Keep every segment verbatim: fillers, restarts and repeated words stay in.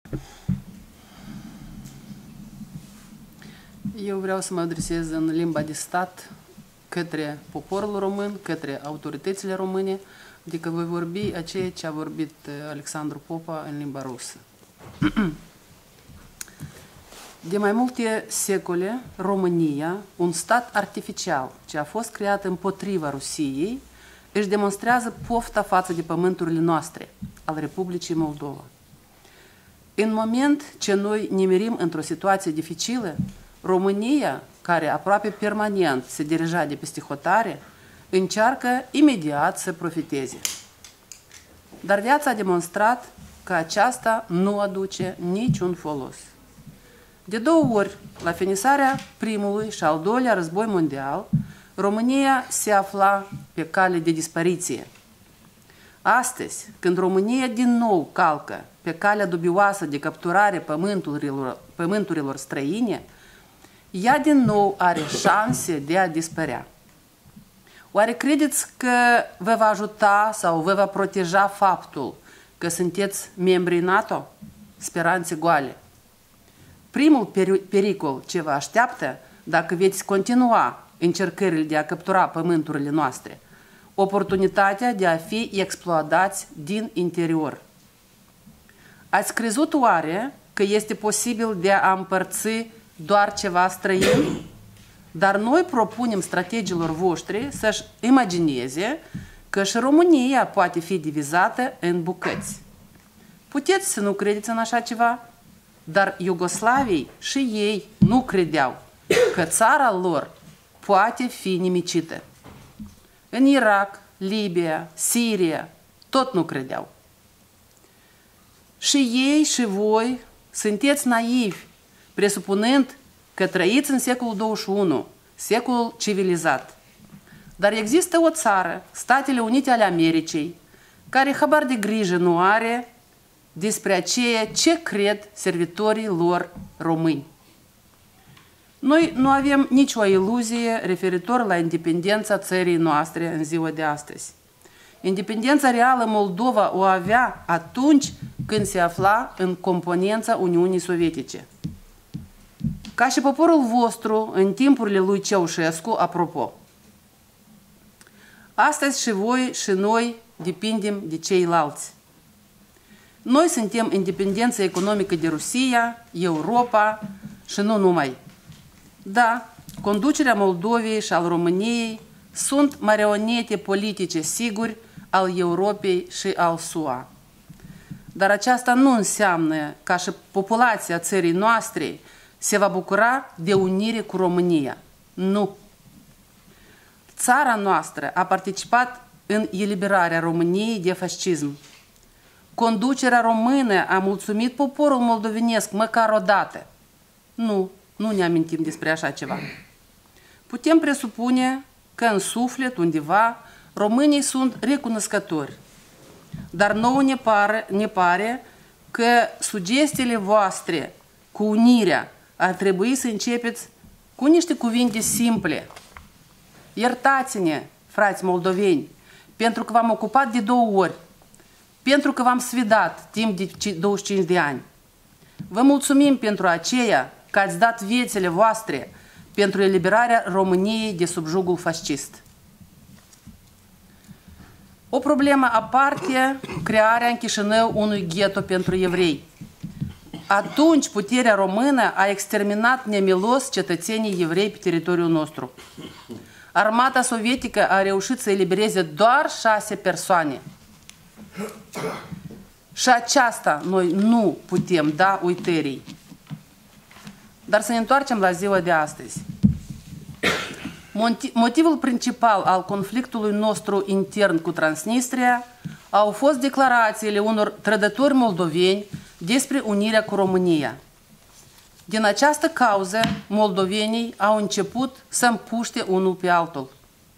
Eu vreau să mă adresez în limba de stat către poporul român, către autoritățile române, adică voi vorbi a ceea ce a vorbit Alexandru Popa în limba rusă. De mai multe secole, România, un stat artificial ce a fost creat împotriva Rusiei, își demonstrează pofta față de pământurile noastre, al Republicii Moldova. În moment ce noi nimerim într-o situație dificilă, România, care aproape permanent se dirija de peste hotare, încearcă imediat să profiteze. Dar viața a demonstrat că aceasta nu aduce niciun folos. De două ori, la finisarea primului și al doilea război mondial, România se afla pe cale de dispariție. Astăzi, când România din nou calcă pe calea dubioasă de capturare pământurilor, pământurilor străine, ea din nou are șanse de a dispărea. Oare credeți că vă va ajuta sau vă va proteja faptul că sunteți membri NATO? Speranțe goale. Primul pericol ce vă așteaptă dacă veți continua încercările de a captura pământurile noastre, oportunitatea de a fi exploatați din interior. Ați crezut oare că este posibil de a împărți doar ceva străin? Dar noi propunem strategilor voștri să-și imagineze că și România poate fi divizată în bucăți. Puteți să nu credeți în așa ceva, dar Iugoslavii și ei nu credeau că țara lor poate fi nimicită. În Irak, Libia, Siria, tot nu credeau. Și ei și voi sunteți naivi, presupunând că trăiți în secolul douăzeci și unu, secolul civilizat. Dar există o țară, Statele Unite ale Americii, care habar de grijă nu are despre aceea ce cred servitorii lor români. Noi nu avem nicio iluzie referitor la independența țării noastre în ziua de astăzi. Independența reală Moldova o avea atunci când se afla în componența Uniunii Sovietice. Ca și poporul vostru în timpurile lui Ceaușescu, apropo. Astăzi și voi și noi depindem de ceilalți. Noi suntem independența economică de Rusia, Europa și nu numai. Da, conducerea Moldovei și al României sunt marionete politice siguri al Europei și al S U A. Dar aceasta nu înseamnă ca și populația țării noastre se va bucura de unire cu România. Nu. Țara noastră a participat în eliberarea României de fascism. Conducerea română a mulțumit poporul moldovenesc măcar o dată. Nu, nu ne amintim despre așa ceva. Putem presupune că în suflet, undeva, românii sunt recunoscători. Dar nouă ne pare, ne pare că sugestiile voastre cu unirea ar trebui să începeți cu niște cuvinte simple. Iertați-ne, frați moldoveni, pentru că v-am ocupat de două ori, pentru că v-am sfidat timp de douăzeci și cinci de ani. Vă mulțumim pentru aceea că ați dat viețile voastre pentru eliberarea României de sub jugul fascist. O problemă aparte, crearea în Chișinău unui ghetto pentru evrei. Atunci puterea română a exterminat nemilos cetățenii evrei pe teritoriul nostru. Armata sovietică a reușit să elibereze doar șase persoane. Și aceasta noi nu putem da uitării. Dar să ne întoarcem la ziua de astăzi. Motivul principal al conflictului nostru intern cu Transnistria au fost declarațiile unor trădători moldoveni despre unirea cu România. Din această cauză, moldovenii au început să împuște unul pe altul.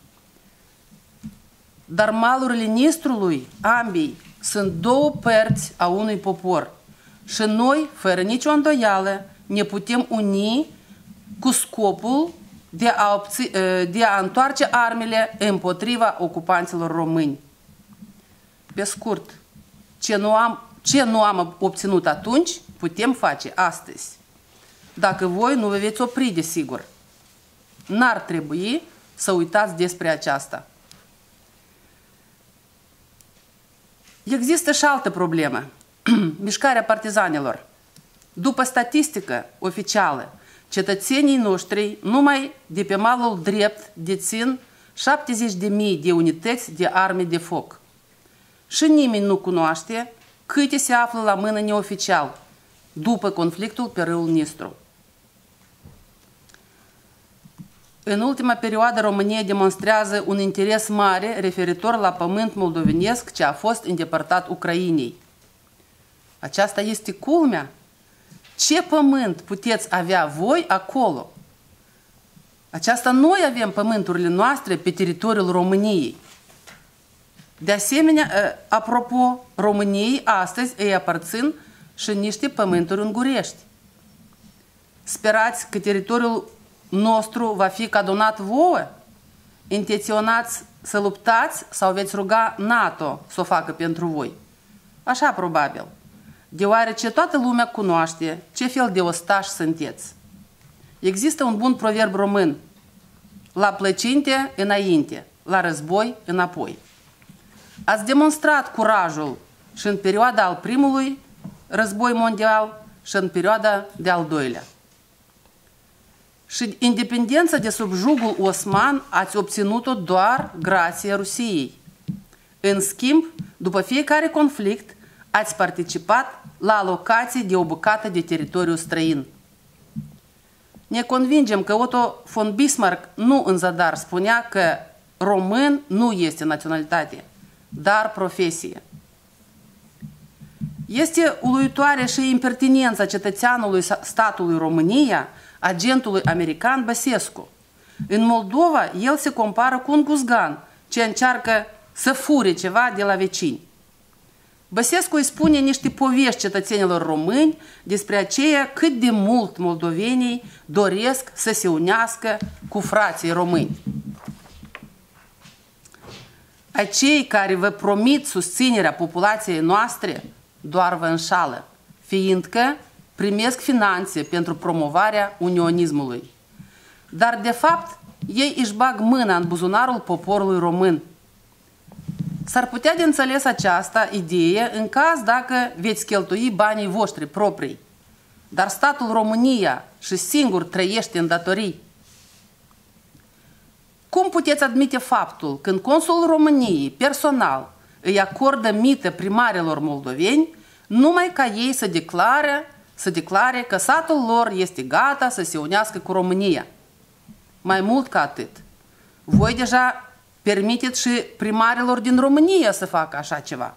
Dar malurile Nistrului, ambii, sunt două părți a unui popor. Și noi, fără nicio îndoială, ne putem uni cu scopul de a, obți, de a întoarce armele împotriva ocupanților români. Pe scurt, ce nu am, Ce nu am obținut atunci, putem face astăzi. Dacă voi nu vă veți opri, desigur. N-ar trebui să uitați despre aceasta. Există și altă problemă. Mișcarea partizanilor. După statistică oficială, cetățenii noștri numai de pe malul drept dețin șaptezeci de mii de unități de arme de foc. Și nimeni nu cunoaște câte se află la mână neoficial după conflictul pe râul Nistru. În ultima perioadă, România demonstrează un interes mare referitor la pământ moldovenesc ce a fost îndepărtat Ucrainei. Aceasta este culmea. Ce pământ puteți avea voi acolo? Aceasta noi avem pământurile noastre pe teritoriul României. De asemenea, apropo, României astăzi îi aparțin și niște pământuri ungurești. Sperați că teritoriul nostru va fi cadonat vouă? Intenționați să luptați sau veți ruga NATO să o facă pentru voi? Așa probabil, deoarece toată lumea cunoaște ce fel de ostași sunteți. Există un bun proverb român: la plăcinte înainte, la război înapoi. Ați demonstrat curajul și în perioada al primului război mondial și în perioada de al doilea. Și independența de sub jugul osman ați obținut-o doar grație Rusiei. În schimb, după fiecare conflict, ați participat la alocații de o bucată de teritoriu străin. Ne convingem că Otto von Bismarck nu în zadar spunea că român nu este naționalitate, dar profesie. Este uluitoare și impertinența cetățeanului statului România, agentului american Băsescu. În Moldova, el se compară cu un guzgan ce încearcă să fure ceva de la vecini. Băsescu îi spune niște povești cetățenilor români despre aceea cât de mult moldovenii doresc să se unească cu frații români. Acei care vă promit susținerea populației noastre doar vă înșală, fiindcă primesc finanțe pentru promovarea unionismului. Dar, de fapt, ei își bag mâna în buzunarul poporului român. S-ar putea de înțeles această idee în caz dacă veți cheltui banii voștri proprii. Dar statul România și singur trăiește în datorii. Cum puteți admite faptul când consulul României personal îi acordă mită primarilor moldoveni numai ca ei să declare, să declare că satul lor este gata să se unească cu România? Mai mult ca atât, voi deja permiteți și primarilor din România să facă așa ceva.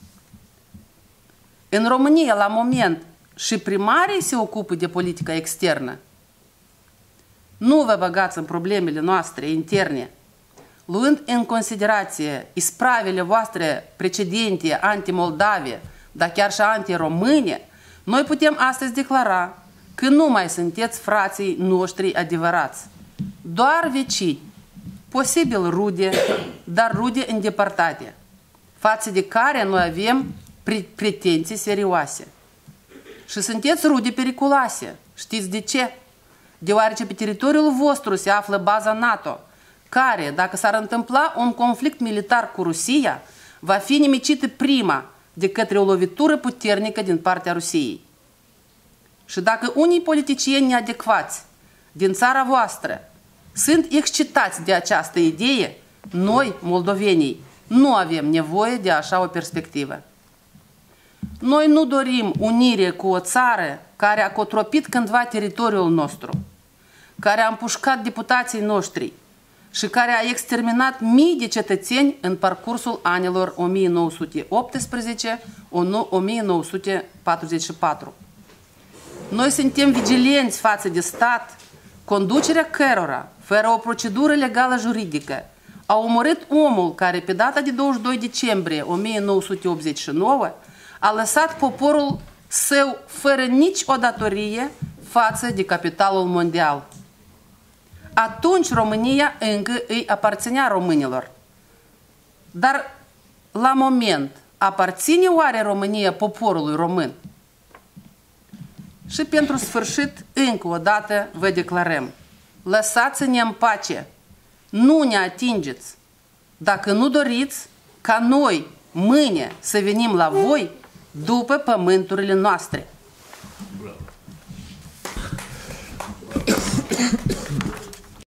În România, la moment, și primarii se ocupă de politica externă. Nu vă băgați în problemele noastre interne. Luând în considerație ispravele voastre precedente anti-moldave, dar chiar și anti-române, noi putem astăzi declara că nu mai sunteți frații noștri adevărați, doar vecini, posibil rude, dar rude îndepărtate, față de care noi avem pretenții serioase. Și sunteți rude periculoase. Știți de ce? Deoarece pe teritoriul vostru se află baza NATO, care, dacă s-ar întâmpla un conflict militar cu Rusia, va fi nimicită prima de către o lovitură puternică din partea Rusiei. Și dacă unii politicieni neadecvați din țara voastră sunt excitați de această idee, noi, moldovenii, nu avem nevoie de așa o perspectivă. Noi nu dorim unire cu o țară care a cotropit cândva teritoriul nostru, care a împușcat deputații noștri și care a exterminat mii de cetățeni în parcursul anilor o mie nouă sute optsprezece - o mie nouă sute patruzeci și patru. Noi suntem vigilenți față de stat, conducerea cărora, fără o procedură legală juridică, a omorât omul care, pe data de douăzeci și doi decembrie o mie nouă sute optzeci și nouă, a lăsat poporul său fără nici o datorie față de capitalul mondial. Atunci România încă îi aparținea românilor. Dar la moment aparține oare România poporului român? Și pentru sfârșit, încă o dată vă declarăm, lăsați-ne în pace, nu ne atingeți. Dacă nu doriți ca noi mâine să venim la voi după pământurile noastre.